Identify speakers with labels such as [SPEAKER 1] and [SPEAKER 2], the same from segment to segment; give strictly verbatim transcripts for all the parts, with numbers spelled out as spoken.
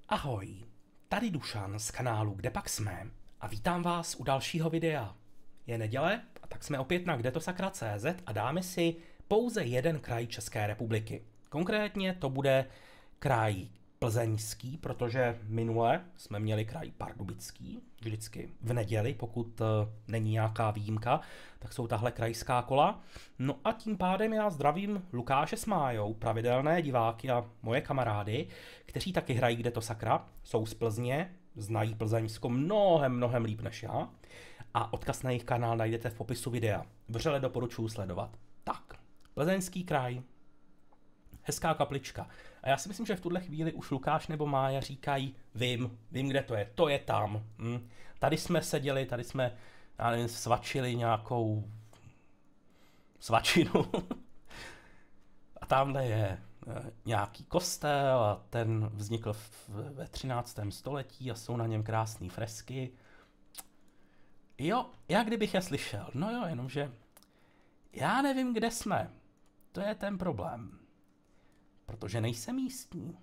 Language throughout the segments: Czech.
[SPEAKER 1] Ahoj, tady Dušan z kanálu Kdepak jsme a vítám vás u dalšího videa. Je neděle a tak jsme opět na kdetosakra tečka cé zet a dáme si pouze jeden kraj České republiky. Konkrétně to bude kraj Plzeňský, protože minule jsme měli kraj Pardubický, vždycky v neděli, pokud uh, není nějaká výjimka, tak jsou tahle krajská kola. No a tím pádem já zdravím Lukáše s Májou, pravidelné diváky a moje kamarády, kteří taky hrají Kdetosakra, jsou z Plzně, znají Plzeňsko mnohem, mnohem líp než já a odkaz na jejich kanál najdete v popisu videa. Vřele doporučuji sledovat. Tak, Plzeňský kraj. Hezká kaplička. A já si myslím, že v tuhle chvíli už Lukáš nebo Mája říkají, vím, vím, kde to je, to je tam. Hm. Tady jsme seděli, tady jsme, já nevím, svačili nějakou svačinu. A tamhle je nějaký kostel a ten vznikl v, ve třináctém století a jsou na něm krásné fresky. Jo, já kdybych je slyšel, no jo, jenomže já nevím, kde jsme. To je ten problém. Protože nejsem místní.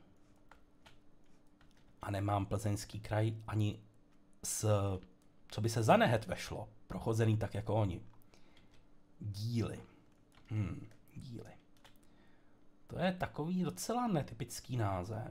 [SPEAKER 1] A nemám Plzeňský kraj ani s, co by se za nehet vešlo, prochozený tak jako oni. Díly. Hmm, díly. To je takový docela netypický název.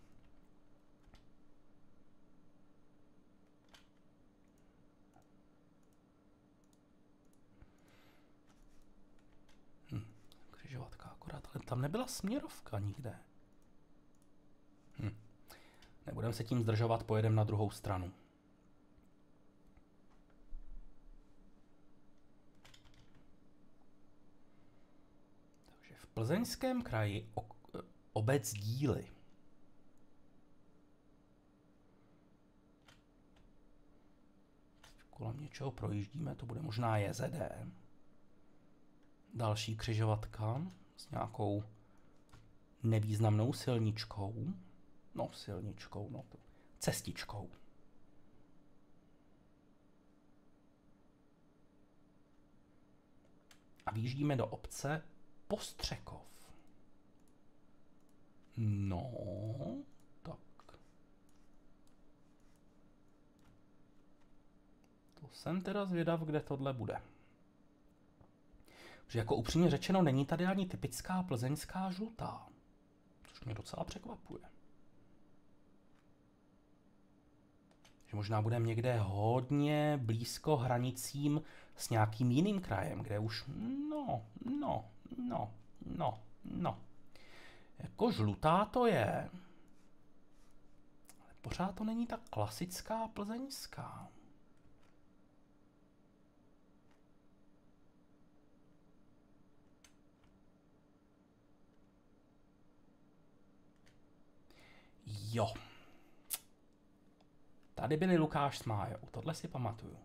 [SPEAKER 1] Křižovatka akorát, ale tam nebyla směrovka nikde. Hm. Nebudeme se tím zdržovat, pojedeme na druhou stranu. Takže v Plzeňském kraji obec Díly. Kolem něčeho projíždíme, to bude možná J Z D. Další křižovatka s nějakou nevýznamnou silničkou. No, silničkou, no, cestičkou. A vyjíždíme do obce Postřekov. No, tak. To jsem teda zvědav, kde tohle bude. Že jako upřímně řečeno, není tady ani typická plzeňská žlutá. Což mě docela překvapuje. Že možná budeme někde hodně blízko hranicím s nějakým jiným krajem, kde už no, no, no, no, no. Jako žlutá to je. Ale pořád to není tak klasická plzeňská. Jo. Tady byli Lukáš s Májou, tohle si pamatuju.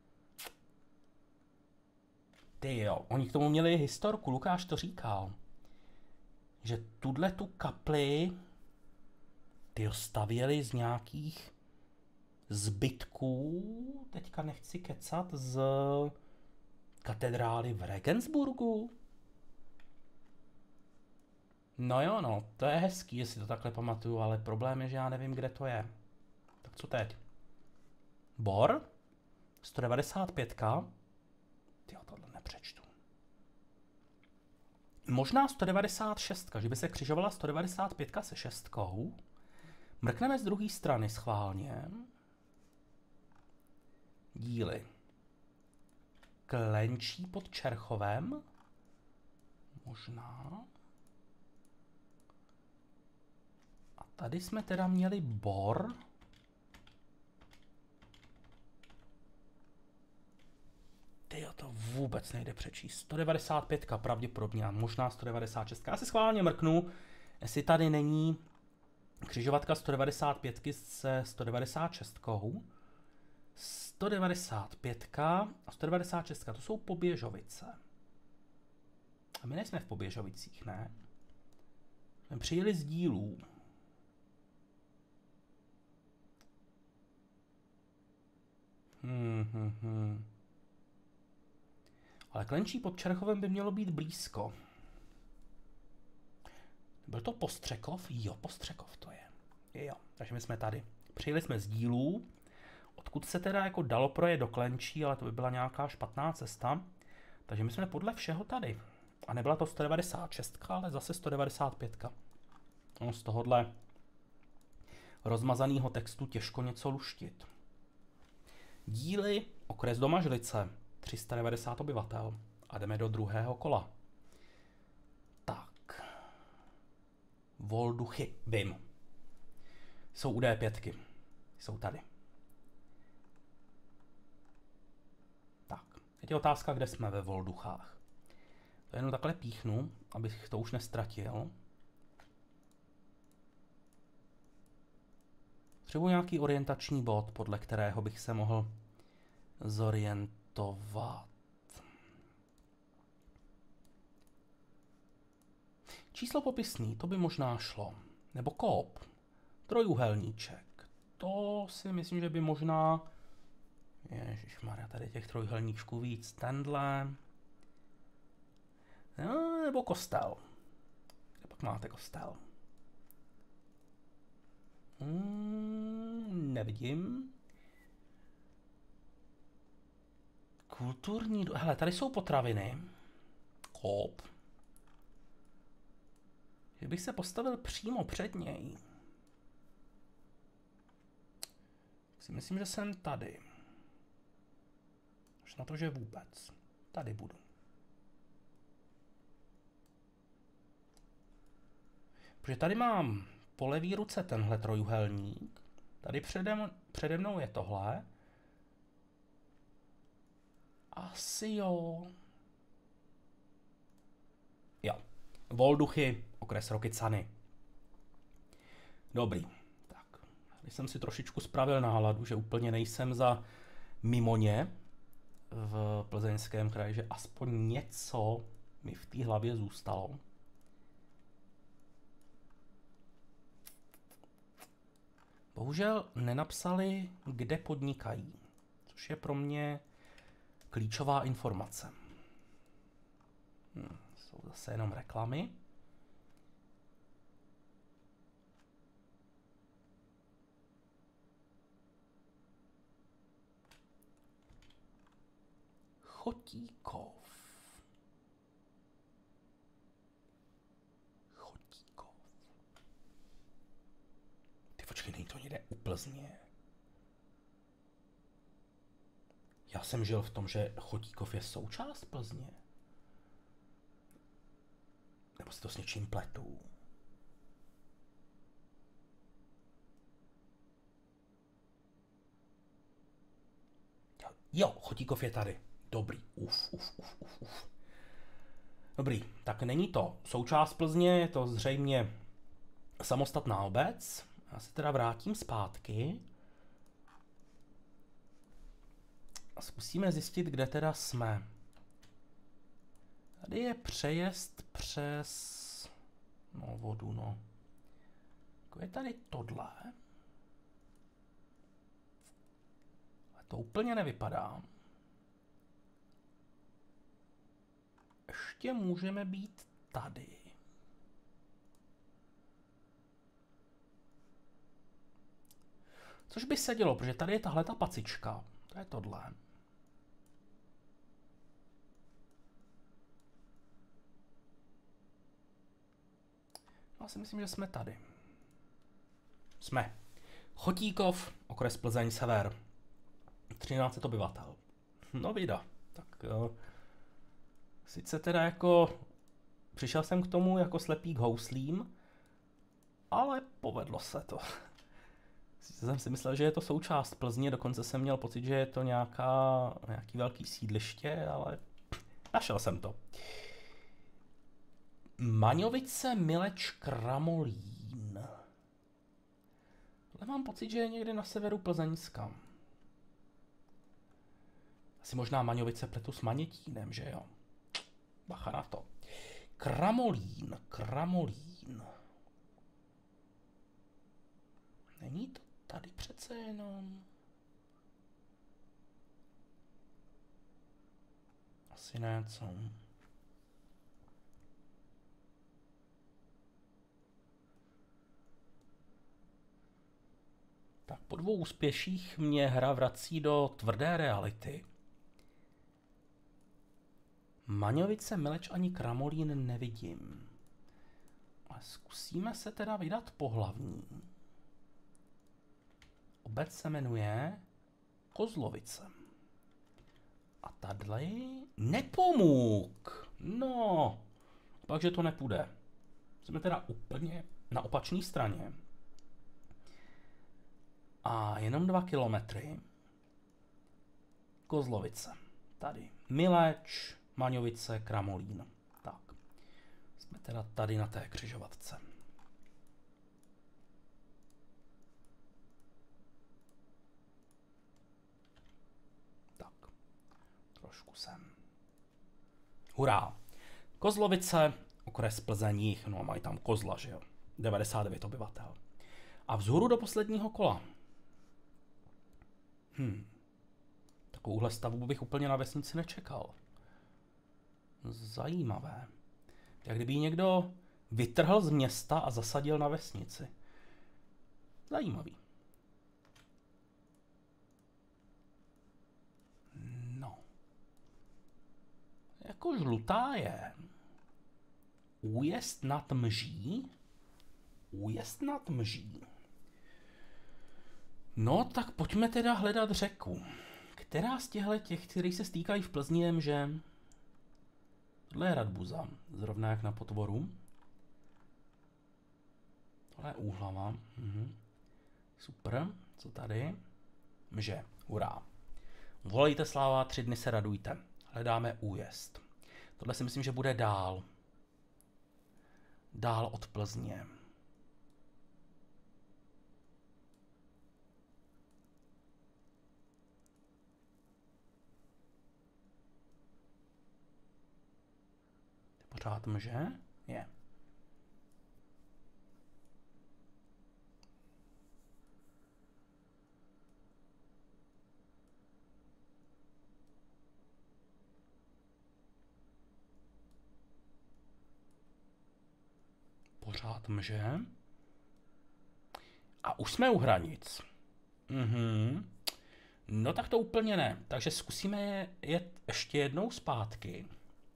[SPEAKER 1] Ty jo, oni k tomu měli historku, Lukáš to říkal. Že tuhle tu kapli ty stavěli z nějakých zbytků, teďka nechci kecat, z katedrály v Regensburgu. No jo, no, to je hezký, jestli to takhle pamatuju, ale problém je, že já nevím, kde to je. Tak co teď? Bor? sto devadesát pět. Tyjo, tohle nepřečtu. Možná sto devadesát šest, že by se křižovala sto devadesát pět se šestkou. Mrkneme z druhé strany schválně. Díly. Klenčí pod Čerchovem? Možná. Tady jsme teda měli Bor. Tyjo, to vůbec nejde přečíst. sto devadesát pět pravděpodobně, a možná sto devadesát šest. Já si schválně mrknu, jestli tady není křižovatka sto devadesát pět se sto devadesát šest. sto devadesát pět a sto devadesát šest, to jsou Poběžovice. A my nejsme v Poběžovicích, ne? Jsme přijeli z Dílů. Hmm, hmm, hmm. Ale Klenčí pod Čerchovem by mělo být blízko. Byl to Postřekov? Jo, Postřekov to je. Jo, takže my jsme tady. Přijeli jsme z Dílů, odkud se teda jako dalo projet do Klenčí, ale to by byla nějaká špatná cesta. Takže my jsme podle všeho tady. A nebyla to sto devadesát šest, ale zase sto devadesát pět. No, z tohohle rozmazaného textu těžko něco luštit. Díly, okres Domažlice, tři sta devadesát obyvatel. A jdeme do druhého kola. Tak. Volduchy, vím. Jsou u D pět. Jsou tady. Tak. Teď je otázka, kde jsme ve Volduchách. To jenom takhle píchnu, abych to už nestratil. Potřebuji nějaký orientační bod, podle kterého bych se mohl zorientovat. Číslo popisný, to by možná šlo. Nebo kóp. Trojuhelníček. To si myslím, že by možná... Ježišmarja, tady těch trojuhelníčků víc. Tenhle. No, nebo kostel. Kde pak máte kostel? Hmm, nevidím. Kulturní... Hele, tady jsou potraviny. Kóp. Že bych se postavil přímo před něj. Si myslím, že jsem tady. Až na to, že vůbec. Tady budu. Protože tady mám po levý ruce tenhle trojuhelník. Tady přede, přede mnou je tohle. Asi jo. Jo. Volduchy, okres Rokycany. Dobrý. Tak. Když jsem si trošičku spravil náladu, že úplně nejsem za mimoně v Plzeňském kraji, že aspoň něco mi v té hlavě zůstalo. Bohužel nenapsali, kde podnikají, což je pro mě klíčová informace. Hm, jsou zase jenom reklamy. Chotíkov. Chotíkov. Ty počkej, není to někde u Plzně. Já jsem žil v tom, že Chotíkov je součást Plzně. Nebo si to s něčím pletu. Jo, Chotíkov je tady. Dobrý. Uf, uf, uf, uf, uf. Dobrý, tak není to součást Plzně, je to zřejmě samostatná obec. Já se teda vrátím zpátky. A zkusíme zjistit, kde teda jsme. Tady je přejezd přes... No, vodu, no. Jako je tady tohle. A to úplně nevypadá. Ještě můžeme být tady. Což by se dělo, protože tady je tahle ta pacička. To je tohle. Já si myslím, že jsme tady. Jsme. Chotíkov, okres Plzeň sever. třináct set obyvatel. No vida. Tak jo. Sice teda jako... Přišel jsem k tomu jako slepý k houslím, ale povedlo se to. Sice jsem si myslel, že je to součást Plzně, dokonce jsem měl pocit, že je to nějaká, nějaký velký sídliště, ale našel jsem to. Maňovice Mileč Kramolín. Ale mám pocit, že je někde na severu Plzeňska. Asi možná Maňovice pletu s Manětínem, že jo? Bacha na to. Kramolín, Kramolín. Není to tady přece jenom? Asi ne, co? Tak po dvou úspěších mě hra vrací do tvrdé reality. Maňovice, Meleč ani Kramolín nevidím. Ale zkusíme se teda vydat po hlavní. Obec se jmenuje Kozlovice. A tadyhle Nepomuk. No, takže to nepůjde. Jsme teda úplně na opačné straně. A jenom dva kilometry. Kozlovice. Tady. Mileč, Maňovice, Kramolín. Tak. Jsme teda tady na té křižovatce. Tak. Trošku sem. Hurá. Kozlovice, okres Plzeň jih, no a mají tam kozla, že jo. devadesát devět obyvatel. A vzhůru do posledního kola. Hm. Takovouhle stavbu bych úplně na vesnici nečekal. Zajímavé. Jak kdyby ji někdo vytrhl z města a zasadil na vesnici. Zajímavý. No. Jako žlutá je Újezd nad Mží. Újezd nad Mží. No, tak pojďme teda hledat řeku. Která z těchto těch, který se stýkají v Plzni, je Mže? Tohle je Radbuza, zrovna jak na potvoru. Tohle je Úhlava. Mhm. Super, co tady? Mže, hurá. Volejte sláva, tři dny se radujte. Hledáme Újezd. Tohle si myslím, že bude dál. Dál od Plzně. Pořád Mže? Je. Pořád Mže. A už jsme u hranic. Mhm. No tak to úplně ne. Takže zkusíme jet ještě jednou zpátky.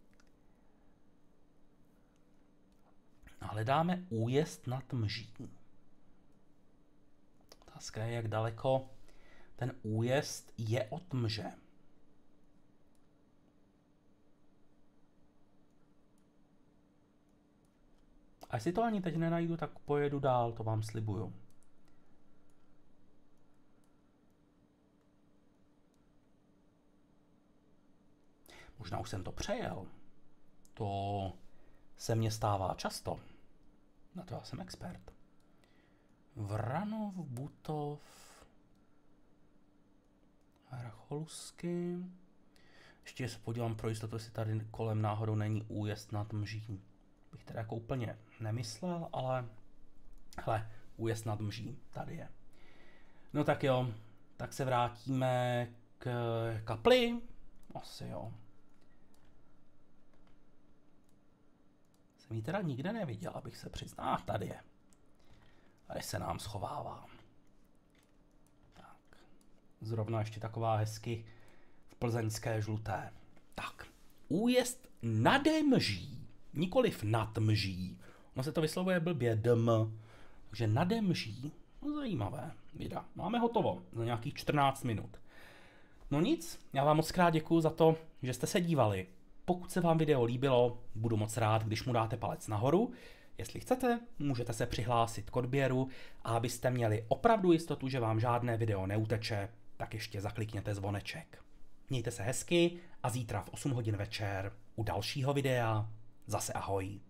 [SPEAKER 1] Hledáme Újezd nad Mží. Otázka je, jak daleko ten újezd je od Mže. A jestli to ani teď nenajdu, tak pojedu dál, to vám slibuju. Možná už jsem to přejel. To se mně stává často. Na to já jsem expert. Vranov, Butov, Hrcholusky. Ještě se podívám pro jistotu, jestli tady kolem náhodou není Újezd nad Mží. Bych teda jako úplně nemyslel, ale hele, Újezd nad Mží, tady je. No tak jo, tak se vrátíme k kapli. Asi jo. Jsem ji teda nikde neviděl, abych se přiznal. Ah, tady je. Tady se nám schovává. Tak. Zrovna ještě taková hezky v plzeňské žluté. Tak. Újezd nad Mží. Nikoliv nad Mží. Ono se to vyslovuje blbě dm. Takže nad Mží. No zajímavé. Vida. Máme hotovo. Za nějakých čtrnáct minut. No nic. Já vám moc krát děkuju za to, že jste se dívali. Pokud se vám video líbilo, budu moc rád, když mu dáte palec nahoru. Jestli chcete, můžete se přihlásit k odběru a abyste měli opravdu jistotu, že vám žádné video neuteče, tak ještě zaklikněte zvoneček. Mějte se hezky a zítra v osm hodin večer u dalšího videa zase ahoj.